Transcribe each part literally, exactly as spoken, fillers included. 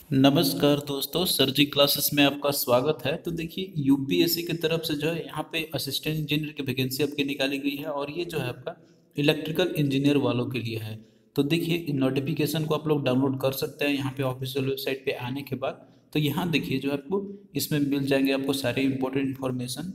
नमस्कार दोस्तों, सर जी क्लासेस में आपका स्वागत है। तो देखिए, यूपीएससी की तरफ से जो है यहाँ पे असिस्टेंट इंजीनियर की वैकेंसी आपकी निकाली गई है और ये जो है आपका इलेक्ट्रिकल इंजीनियर वालों के लिए है। तो देखिए, नोटिफिकेशन को आप लोग डाउनलोड कर सकते हैं यहाँ पे ऑफिशियल वेबसाइट पे आने के बाद। तो यहाँ देखिए, जो आपको इसमें मिल जाएंगे आपको सारे इंपॉर्टेंट इन्फॉर्मेशन।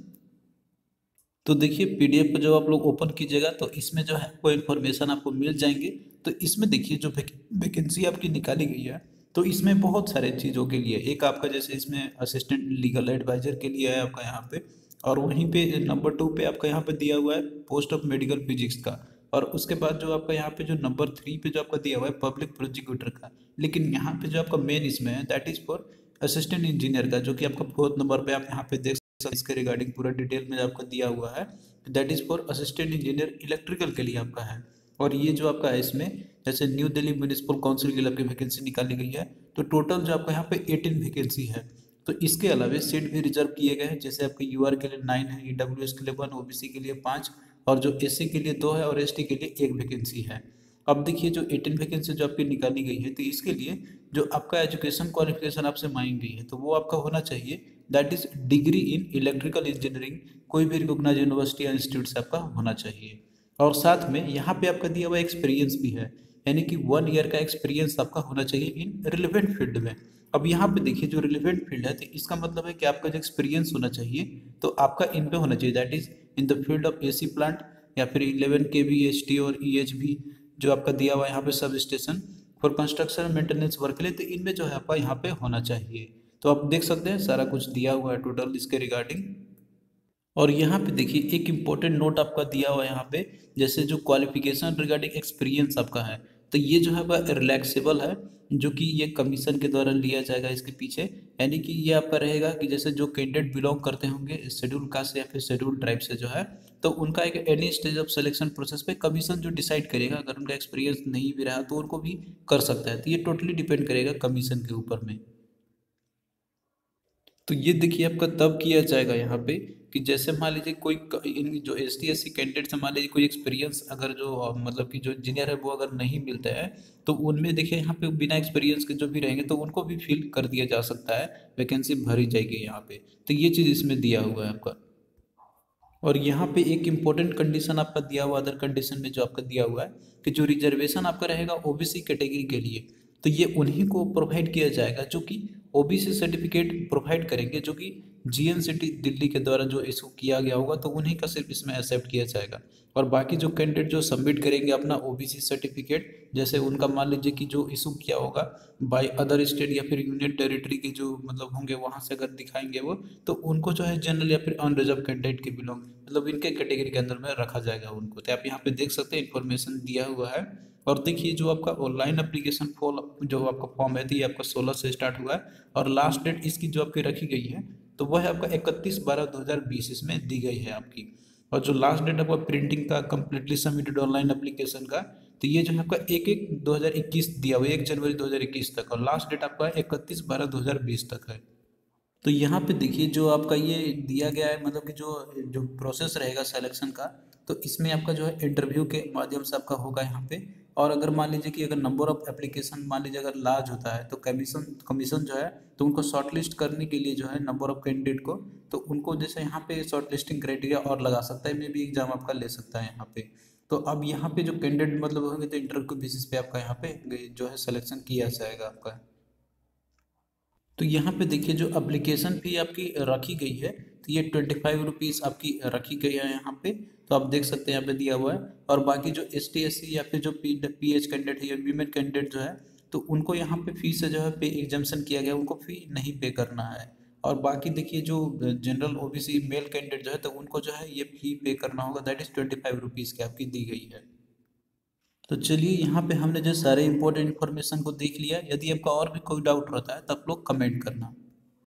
तो देखिए, पीडीएफ को जब आप लोग ओपन कीजिएगा तो इसमें जो है आपको इन्फॉर्मेशन आपको मिल जाएंगे। तो इसमें देखिए, जो वैकेंसी आपकी निकाली गई है तो इसमें बहुत सारे चीज़ों के लिए, एक आपका जैसे इसमें असिस्टेंट लीगल एडवाइजर के लिए है आपका यहाँ पे। और वहीं पे नंबर टू पे आपका यहाँ पे दिया हुआ है पोस्ट ऑफ मेडिकल फिजिक्स का। और उसके बाद जो आपका यहाँ पे जो नंबर थ्री पे जो आपका दिया हुआ है पब्लिक प्रोसिक्यूटर का। लेकिन यहाँ पे जो आपका मेन इसमें है that is for assistant engineer का, जो कि आपका फोर्थ नंबर पे आप यहाँ पे देख सकते हैं। इसके रिगार्डिंग पूरा डिटेल में आपका दिया हुआ है, that is for assistant engineer electrical के लिए आपका है। और ये जो आपका है इसमें जैसे न्यू दिल्ली म्यूनिसिपल काउंसिल के लिए आपकी वैकेंसी निकाली गई है। तो टोटल जो आपका यहाँ पे एटीन वैकेंसी है। तो इसके अलावा सीट भी रिजर्व किए गए हैं, जैसे आपके यूआर के लिए नाइन है, ईडब्ल्यूएस के लिए वन, ओबीसी के लिए पाँच, और जो एससी के लिए दो है और एसटी के लिए एक वैकेंसी है। अब देखिए, जो एटीन वैकेंसी जो आपकी निकाली गई है तो इसके लिए जो आपका एजुकेशन क्वालिफिकेशन आपसे मांगी गई है तो वो आपका होना चाहिए that is degree in electrical engineering, कोई भी रिकॉग्नाइज यूनिवर्सिटी या इंस्टीट्यूट से आपका होना चाहिए। और साथ में यहाँ पे आपका दिया हुआ एक्सपीरियंस भी है, यानी कि वन ईयर का एक्सपीरियंस आपका होना चाहिए इन रिलेवेंट फील्ड में। अब यहाँ पे देखिए, जो रिलेवेंट फील्ड है तो इसका मतलब है कि आपका जो एक्सपीरियंस होना चाहिए तो आपका इन पे होना चाहिए, that is in the field of AC plant या फिर इलेवन के वी एच टी और ई एच भी जो आपका दिया हुआ है यहाँ पे substation for construction maintenance work के लिए, तो इनमें जो है आपका यहाँ पे होना चाहिए। तो आप देख सकते हैं सारा कुछ दिया हुआ है टोटल इसके रिगार्डिंग। और यहाँ पे देखिए, एक इम्पोर्टेंट नोट आपका दिया हुआ है यहाँ पे, जैसे जो क्वालिफिकेशन रिगार्डिंग एक्सपीरियंस आपका है तो ये जो है वह रिलैक्सेबल है, जो कि ये कमीशन के द्वारा लिया जाएगा इसके पीछे। यानी कि ये आपका रहेगा कि जैसे जो कैंडिडेट बिलोंग करते होंगे शेड्यूल कास्ट या फिर शेड्यूल ट्राइब से जो है, तो उनका एक any stage of selection process पे कमीशन जो डिसाइड करेगा, अगर उनका एक्सपीरियंस नहीं भी रहा तो उनको भी कर सकता है। तो ये टोटली डिपेंड करेगा कमीशन के ऊपर में। तो ये देखिए, आपका तब किया जाएगा यहाँ पे कि जैसे मान लीजिए कोई क- इन जो S T S C candidate से मान लीजिए कोई एक्सपीरियंस अगर जो अ, मतलब कि जो इंजीनियर है वो अगर नहीं मिलता है, तो उनमें देखिए यहाँ पे बिना एक्सपीरियंस के जो भी रहेंगे तो उनको भी फिल कर दिया जा सकता है, वैकेंसी भरी जाएगी यहाँ पे। तो ये चीज़ इसमें दिया हुआ है आपका। और यहाँ पे एक इम्पोर्टेंट कंडीशन आपका दिया हुआ, अदर कंडीशन में जो आपका दिया हुआ है कि जो रिजर्वेशन आपका रहेगा ओबीसी कैटेगरी के लिए, तो ये उन्हीं को प्रोवाइड किया जाएगा जो कि ओबीसी सर्टिफिकेट प्रोवाइड करेंगे, जो कि जीएनसीटी दिल्ली के द्वारा जो इशू किया गया होगा तो उन्हीं का सिर्फ इसमें एक्सेप्ट किया जाएगा। और बाकी जो कैंडिडेट जो सबमिट करेंगे अपना ओबीसी सर्टिफिकेट, जैसे उनका मान लीजिए कि जो इशू किया होगा बाय अदर स्टेट या फिर यूनियन टेरिटरी के जो मतलब होंगे वहाँ से अगर दिखाएंगे वो, तो उनको जो है जनरल या फिर अनरिजर्व कैंडिडेट के बिलोंग मतलब इनके कैटेगरी के अंदर में रखा जाएगा उनको। तो आप यहाँ पे देख सकते हैं इन्फॉर्मेशन दिया हुआ है। और देखिए, जो आपका ऑनलाइन एप्लीकेशन फॉर्म जो आपका फॉर्म है तो ये आपका सोलह से स्टार्ट हुआ है और लास्ट डेट इसकी जो आपकी रखी गई है तो वह है आपका इकतीस बारह दो हज़ार बीस इसमें दी गई है आपकी। और जो लास्ट डेट आपका प्रिंटिंग का कम्प्लीटली सबमिटेड ऑनलाइन एप्लीकेशन का, तो ये जो है आपका एक एक दो हज़ार इक्कीस दिया हुआ है, एक जनवरी दो हज़ार इक्कीस तक, और लास्ट डेट आपका इकतीस बारह दो हज़ार बीस तक है। तो यहाँ पे देखिए, जो आपका ये दिया गया है मतलब कि जो जो प्रोसेस रहेगा सिलेक्शन का, तो इसमें आपका जो है इंटरव्यू के माध्यम से आपका होगा यहाँ पे। और अगर मान लीजिए कि अगर नंबर ऑफ एप्लीकेशन मान लीजिए अगर लार्ज होता है तो कमीशन कमीशन जो है तो उनको शॉर्टलिस्ट करने के लिए जो है नंबर ऑफ कैंडिडेट को, तो उनको जैसे यहाँ पे शॉर्टलिस्टिंग क्राइटेरिया और लगा सकता है, मे भी एग्जाम आपका ले सकता है यहाँ पे। तो अब यहाँ पे जो कैंडिडेट मतलब होंगे तो इंटरव्यू के बेसिस पे आपका यहाँ पे जो है सिलेक्शन किया जाएगा आपका। तो यहाँ पे देखिए, जो एप्लीकेशन फ़ी आपकी रखी गई है तो ये ट्वेंटी फाइव रुपीज़ आपकी रखी गई है यहाँ पे। तो आप देख सकते हैं यहाँ पे दिया हुआ है। और बाकी जो एस टी एस सी या फिर जो पी पी एच कैंडिडेट है या वीमेन कैंडिडेट जो है, तो उनको यहाँ पे फीस से जो है पे एग्जाम्शन किया गया, उनको फ़ी नहीं पे करना है। और बाकी देखिए, जो जनरल ओबीसी मेल कैंडिडेट जो है तो उनको जो है ये फ़ी पे करना होगा, that is twenty five rupees की आपकी दी गई है। तो चलिए, यहाँ पे हमने जो सारे इंपॉर्टेंट इन्फॉर्मेशन को देख लिया। यदि आपका और भी कोई डाउट रहता है तो आप लोग कमेंट करना।